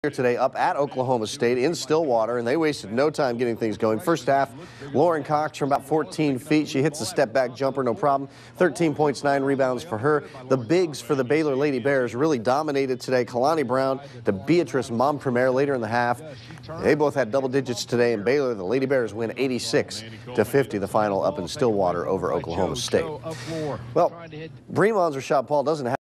today up at Oklahoma State in Stillwater, and they wasted no time getting things going. First half, Lauren Cox from about 14 feet. She hits the step back jumper, no problem. 13 points, 9 rebounds for her. The bigs for the Baylor Lady Bears really dominated today. Kalani Brown to Beatrice Mompremier later in the half. They both had double digits today in Baylor. The Lady Bears win 86-50, the final up in Stillwater over Oklahoma State. Well, Bremon's Rashad Paul doesn't have